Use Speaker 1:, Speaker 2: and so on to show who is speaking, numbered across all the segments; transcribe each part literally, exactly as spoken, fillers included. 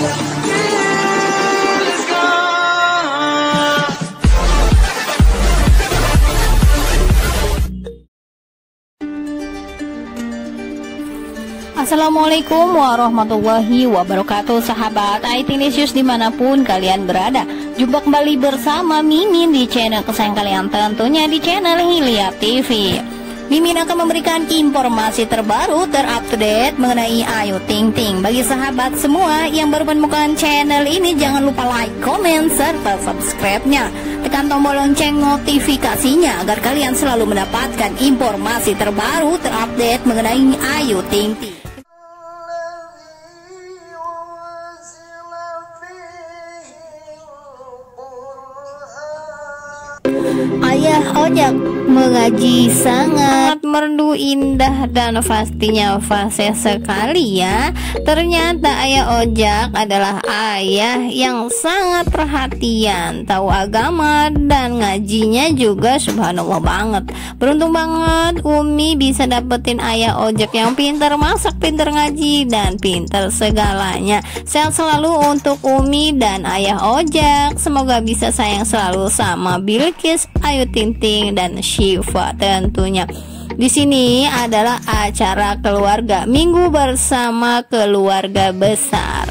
Speaker 1: Assalamualaikum warahmatullahi wabarakatuh, sahabat I T News dimanapun kalian berada. Jumpa kembali bersama Mimin di channel kesayangan kalian, tentunya di channel Hilya T V. Mimin akan memberikan informasi terbaru terupdate mengenai Ayu Ting Ting. Bagi sahabat semua yang baru menemukan channel ini, jangan lupa like, comment, serta subscribe-nya. Tekan tombol lonceng notifikasinya agar kalian selalu mendapatkan informasi terbaru terupdate mengenai Ayu Ting Ting. Ayah Ojak mengaji sangat merdu, indah, dan pastinya fasih sekali ya. Ternyata Ayah Ojak adalah ayah yang sangat perhatian, tahu agama, dan ngajinya juga subhanallah banget. Beruntung banget Umi bisa dapetin Ayah Ojak yang pintar masak, pintar ngaji, dan pintar segalanya. Sehat selalu untuk Umi dan Ayah Ojak. Semoga bisa sayang selalu sama Bilqis, Ayu Ting Ting, dan Syifa tentunya. Di sini adalah acara keluarga minggu bersama keluarga besar.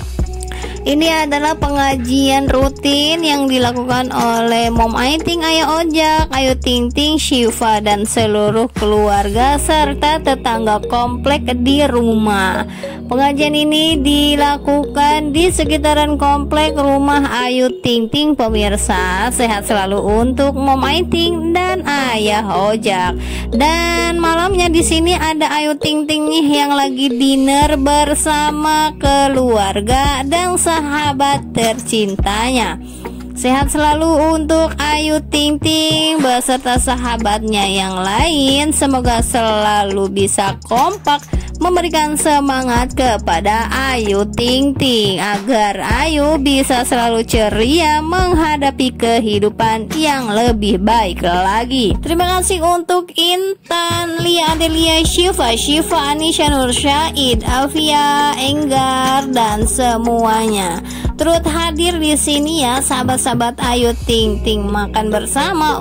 Speaker 1: Ini adalah pengajian rutin yang dilakukan oleh Mom Ayu Ting, Ayah Ojak, Ayu Ting Ting, Syifa, dan seluruh keluarga serta tetangga komplek di rumah. Pengajian ini dilakukan di sekitaran komplek rumah Ayu Ting Ting. Pemirsa, sehat selalu untuk Mom Ayu Ting dan Ayah Ojak. Dan malamnya di sini ada Ayu Ting Ting nih yang lagi dinner bersama keluarga dan sahabat tercintanya. Sehat selalu untuk Ayu Ting Ting beserta sahabatnya yang lain. Semoga selalu bisa kompak memberikan semangat kepada Ayu Ting Ting agar Ayu bisa selalu ceria menghadapi kehidupan yang lebih baik lagi. Terima kasih untuk Intan, Lia Adelia, Syifa, Syifa, Anisha, Nur Syahid, Alfia, Enggar, dan semuanya turut hadir di sini ya, sahabat-sahabat Ayu Ting Ting makan bersama,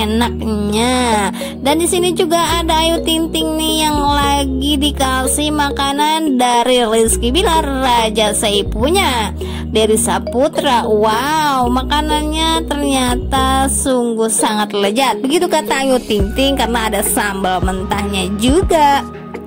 Speaker 1: enaknya. Dan di sini juga ada Ayu Ting Ting nih yang lagi dikasih makanan dari Rizky Bilar, Raja Saipunya, dari Saputra. Wow, makanannya ternyata sungguh sangat lezat. Begitu kata Ayu Ting Ting karena ada sambal mentahnya juga.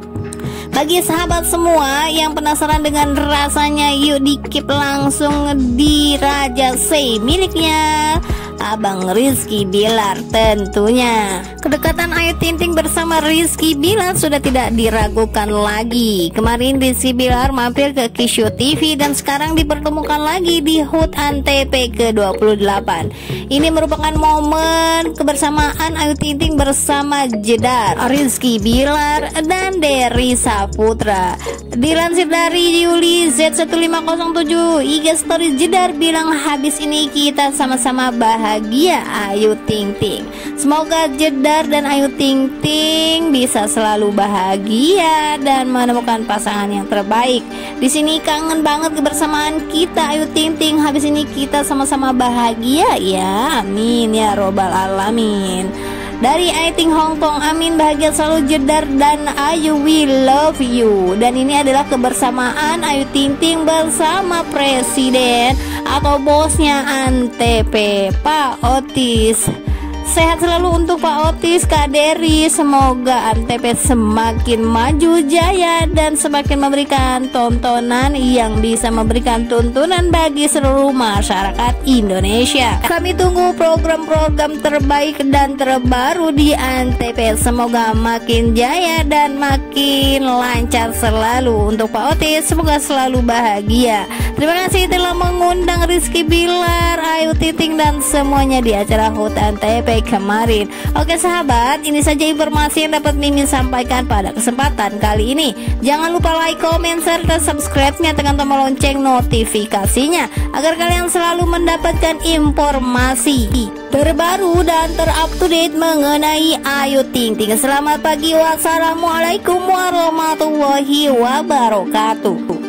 Speaker 1: Bagi sahabat semua yang penasaran dengan rasanya, yuk dikip langsung di Raja Sei miliknya Abang Rizky Bilar tentunya. Kedekatan Ayu Ting Ting bersama Rizky Bilar sudah tidak diragukan lagi. Kemarin Rizky Bilar mampir ke Kishu T V dan sekarang dipertemukan lagi di H U T Antep ke dua puluh delapan. Ini merupakan momen kebersamaan Ayu Ting Ting bersama Jedar, Rizky Bilar, dan Dery Saputra. Dilansir dari Yuli Z satu lima nol tujuh, I G Story Jedar bilang, habis ini kita sama-sama bahagia Ayu Ting Ting. Semoga Jedar dan Ayu Ting Ting bisa selalu bahagia dan menemukan pasangan yang terbaik. Di sini kangen banget kebersamaan kita Ayu Ting Ting. Habis ini kita sama-sama bahagia ya. Amin ya robbal alamin. Dari I Ting Hong Kong, amin, bahagia selalu Jedar dan Ayu, we love you. Dan ini adalah kebersamaan Ayu Ting Ting bersama presiden atau bosnya Antep, Pak Otis. Sehat selalu untuk Pak Otis, Kak Dery. Semoga Antep semakin maju jaya dan semakin memberikan tontonan yang bisa memberikan tuntunan bagi seluruh masyarakat Indonesia. Kami tunggu program-program terbaik dan terbaru di Antep. Semoga makin jaya dan makin lancar selalu untuk Pak Otis. Semoga selalu bahagia. Terima kasih telah mengundang Rizky Bilar, Ayu Ting Ting, dan semuanya di acara H U T Antep kemarin. Oke sahabat, ini saja informasi yang dapat Mimin sampaikan pada kesempatan kali ini. Jangan lupa like, comment, serta subscribe-nya, tekan tombol lonceng notifikasinya agar kalian selalu mendapatkan informasi terbaru dan terupdate mengenai Ayu Ting Ting. Selamat pagi, wassalamualaikum warahmatullahi wabarakatuh.